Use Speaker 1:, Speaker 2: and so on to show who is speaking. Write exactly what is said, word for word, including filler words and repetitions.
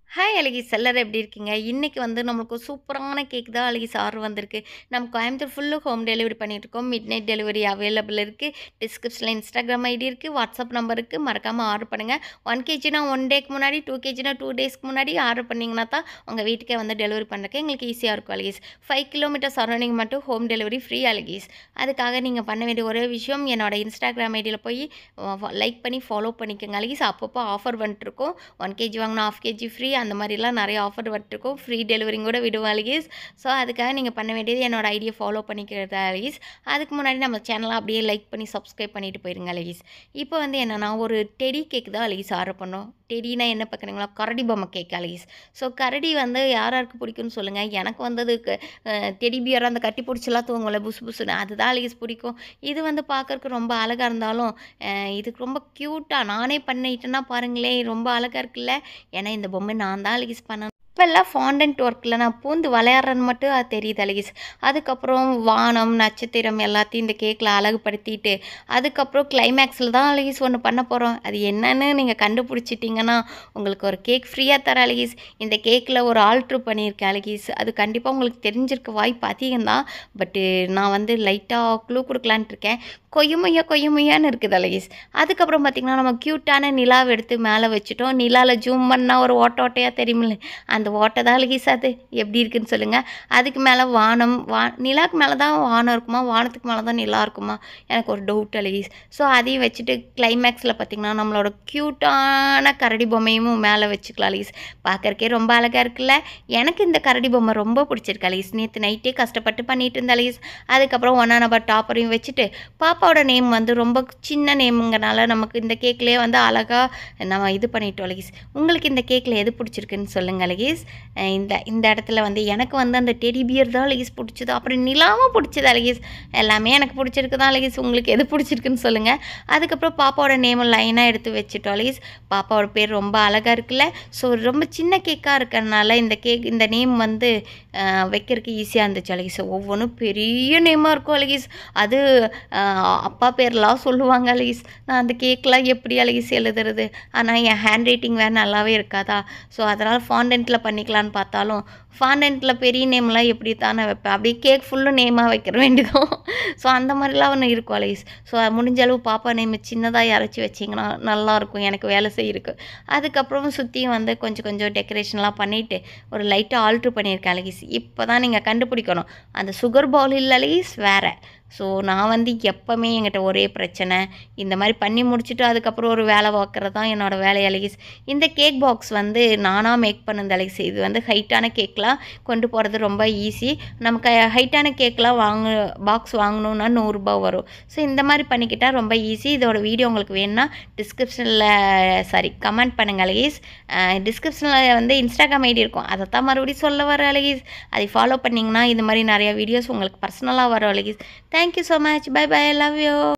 Speaker 1: Hi அழகிஸ் எல்லாரும் எப்படி இருக்கீங்க? இன்னைக்கு வந்து நம்மளுக்கு ஒரு சூப்பரான கேக் தான் அழகிஸ் ஆர்டர் வந்திருக்கு. நம்ம கோயம்புத்தூர் ஃபுல்லு ஹோம் டெலிவரி பண்ணிட்டுருக்கோம். மிட் நைட் டெலிவரி அவைலபிள் இருக்குது. டிஸ்கிரிப்ஷனில் இன்ஸ்டாகிராம் ஐடி இருக்குது, வாட்ஸ்அப் நம்பர் இருக்குது. மறக்காமல் ஆர்டர் பண்ணுங்கள். ஒன் கேஜினா ஒன் டேக்கு முன்னாடி, டூ கேஜினா டூ டேஸ்க்கு முன்னாடி ஆர்டர் பண்ணிங்கன்னா தான் உங்கள் வீட்டுக்கே வந்து டெலிவரி பண்ணுறதுக்கு எங்களுக்கு ஈஸியாக இருக்கும் அழகிஸ். ஃபைவ் கிலோமீட்டர் சரௌண்டிங் மட்டும் ஹோம் டெலிவரி ஃப்ரீ அழகிஸ். அதுக்காக நீங்கள் பண்ண வேண்டிய ஒரே விஷயம் என்னோட இன்ஸ்டாகிராம் ஐடியில் போய் லைக் பண்ணி ஃபாலோ பண்ணிக்கோங்க அழகிஸ். அப்பப்போ ஆஃபர் வந்துட்டுருக்கோம். ஒன் கேஜி வாங்கினா ஆஃப் கேஜி ஃப்ரீ, அந்த மாதிரிலாம் நிறைய ஆஃபர் வந்துட்டுருக்கோம். ஃப்ரீ டெலிவரிங் கூட விடுவோம் அழகிஸ். ஸோ அதுக்காக நீங்கள் பண்ண வேண்டியது என்னோட ஐடியை ஃபாலோ பண்ணிக்கிறது அழகிஸ். அதுக்கு முன்னாடி நம்ம சேனலை அப்படியே லைக் பண்ணி சப்ஸ்கிரைப் பண்ணிட்டு போயிருங்க அழகிஸ். இப்போ வந்து என்னென்னா ஒரு டெடி கேக் தான் அழகிஸ் ஆர்டர் பண்ணோம். டெடினா என்ன பார்க்குறீங்களா? கரடி பொம்மை கேக் அழகிஸ். ஸோ கரடி வந்து யார் யாருக்கு பிடிக்கும்னு சொல்லுங்கள். எனக்கு வந்து அது டெடி பியர் அந்த கட்டி பிடிச்சலாம் தூங்கல புசு புசுன்னு, அதுதான் அழகிஸ் பிடிக்கும். இது வந்து பார்க்கறக்கு ரொம்ப அழகாக இருந்தாலும் இதுக்கு ரொம்ப க்யூட்டாக நானே பண்ணிட்டேன்னா பாருங்களேன், ரொம்ப அழகாக இருக்குல்ல. ஏன்னா இந்த பொம்மை நான் தான் அழகிஸ் பண்ணேன். இப்போல்லாம் ஃபாண்டன்ட் ஒர்க்கில் நான் பூந்து விளையாடுறேன்னு மட்டும் அது தெரியுது அழகிஸ். அதுக்கப்புறம் வானம் நட்சத்திரம் எல்லாத்தையும் இந்த கேக்கில் அழகுபடுத்திட்டு அதுக்கப்புறம் கிளைமேக்ஸில் தான் அழகிஸ் ஒன்று பண்ண போகிறோம். அது என்னன்னு நீங்கள் கண்டுபிடிச்சிட்டிங்கன்னா உங்களுக்கு ஒரு கேக் ஃப்ரீயாக தர அழகிஸ். இந்த கேக்கில் ஒரு ஆல்ட்ரு பண்ணியிருக்கேன் அழகிஸ். அது கண்டிப்பாக உங்களுக்கு தெரிஞ்சிருக்க வாய்ப்பு அதிகம் தான். பட்டு நான் வந்து லைட்டாக க்ளூ கொடுக்கலான்ட்டு இருக்கேன். கொய்யுமையா கொய்யுமையான்னு இருக்குது அழகிஸ். அதுக்கப்புறம் பார்த்திங்கன்னா நம்ம க்யூட்டான நிலாவை எடுத்து மேலே வச்சுட்டோம். நிலாவில் ஜூம் பண்ணால் ஒரு ஓட்ட ஓட்டையாக தெரியுமில்ல, அந்த ஓட்டை தான் அழகிஸ். அது எப்படி இருக்குன்னு சொல்லுங்கள். அதுக்கு மேலே வானம், வா நிலாவுக்கு மேலே தான் வானம் இருக்குமா, வானத்துக்கு மேலே தான் நிலா இருக்குமா, எனக்கு ஒரு டவுட் அழகிஸ். ஸோ அதையும் வச்சுட்டு கிளைமேக்ஸில் பார்த்திங்கன்னா நம்மளோட க்யூட்டான கரடி பொம்மையும் மேலே வச்சுக்கலாம் அழகிஸ். பார்க்குறக்கே ரொம்ப அழகாக இருக்குல்ல. எனக்கு இந்த கரடி பொம்மை ரொம்ப பிடிச்சிருக்கு அழகிஸ். நேற்று நைட்டே கஷ்டப்பட்டு பண்ணிட்டு இருந்த அழகிஸ். அதுக்கப்புறம் ஒன்றா நம்பர் டாப்பரையும் வச்சுட்டு பாப்பாவோட நேம் வந்து ரொம்ப சின்ன நேமுங்கிறனால நமக்கு இந்த கேக்லேயே வந்து அழகாக நம்ம இது பண்ணிட்டோம் அழகிஸ். உங்களுக்கு இந்த கேக்கில் எது பிடிச்சிருக்குன்னு சொல்லுங்கள் அழகிஸ். இந்த இந்த இடத்துல வந்து எனக்கு வந்து அந்த டெடி பியர் தான் அழகிஸ் பிடிச்சது. அப்புறம் நிலாவும் பிடிச்சது அழகிஸ். எல்லாமே எனக்கு பிடிச்சிருக்கு தான் அழகிஸ். உங்களுக்கு எது பிடிச்சிருக்குன்னு சொல்லுங்கள். அதுக்கப்புறம் பாப்பாவோட நேமை லைனாக எடுத்து வச்சுட்டோம் அழகிஸ். பாப்பாவோட பேர் ரொம்ப அழகாக இருக்குல்ல. ஸோ ரொம்ப சின்ன கேக்காக இருக்கிறதுனால இந்த கேக் இந்த நேம் வந்து வைக்கிறதுக்கு ஈஸியாக இருந்துச்சு அழகிஸ். ஒவ்வொன்றும் பெரிய நேமாக இருக்கும் அழகிஸ். அது அப்பா பேர்லாம் சொல்லுவாங்க அழகிஸ். நான் அந்த கேக்கெலாம் எப்படி அழகிஸ் எழுதுறது? ஆனால் என் ஹேண்ட் ரைட்டிங் வேறு நல்லாவே இருக்காதா. ஸோ அதனால் ஃபாண்டன்ட்டில் பண்ணிக்கலான்னு பார்த்தாலும் ஃபாண்டன்ட்டில் பெரிய நேம்லாம் எப்படி தானே வைப்பேன். அப்படியே கேக் ஃபுல்லும் நேமாக வைக்கிற வேண்டியதும். ஸோ அந்த மாதிரிலாம் ஒன்று இருக்கும் அழகிஸ். ஸோ முடிஞ்ச அளவு பாப்பா நேம் சின்னதாக இறச்சி வச்சிங்கன்னா நல்லாயிருக்கும், எனக்கு வேலை செய்யிருக்கு. அதுக்கப்புறம் சுற்றியும் வந்து கொஞ்சம் கொஞ்சம் டெக்கரேஷன்லாம் பண்ணிவிட்டு ஒரு லைட்டாக ஆல்ட்ரு பண்ணியிருக்கேன் அழகிஸ். இப்போ தான் நீங்கள் கண்டுபிடிக்கணும், அந்த சுகர் பவுல் இல்லை அழகிஸ், வேறு. ஸோ நான் வந்து எப்போவுமே என்கிட்ட ஒரே பிரச்சனை, இந்த மாதிரி பண்ணி முடிச்சுட்டு அதுக்கப்புறம் ஒரு வேலை பார்க்குறது தான் என்னோடய வேலை அழகிஸ். இந்த கேக் பாக்ஸ் வந்து நானாக மேக் பண்ணது அழகிஸ். இது வந்து ஹைட்டான கேக்லாம் கொண்டு போகிறது ரொம்ப ஈஸி. நமக்கு ஹைட்டான கேக்லாம் வாங்க பாக்ஸ் வாங்கணுன்னா நூறுரூபா வரும். ஸோ இந்த மாதிரி பண்ணிக்கிட்டால் ரொம்ப ஈஸி. இதோட வீடியோ உங்களுக்கு வேணும்னா டிஸ்கிரிப்ஷனில் சாரி கமெண்ட் பண்ணுங்கள் அழகிஸ். டிஸ்கிரிப்ஷனில் வந்து இன்ஸ்டாகிராம் ஐடி இருக்கும், அதை தான் மறுபடியும் சொல்ல வர அழகிஸ். அதை ஃபாலோ பண்ணிங்கன்னா இது மாதிரி நிறையா வீடியோஸ் உங்களுக்கு பர்சனலாக வரும் அழகிஸ். Thank you so much. Bye bye. I love you.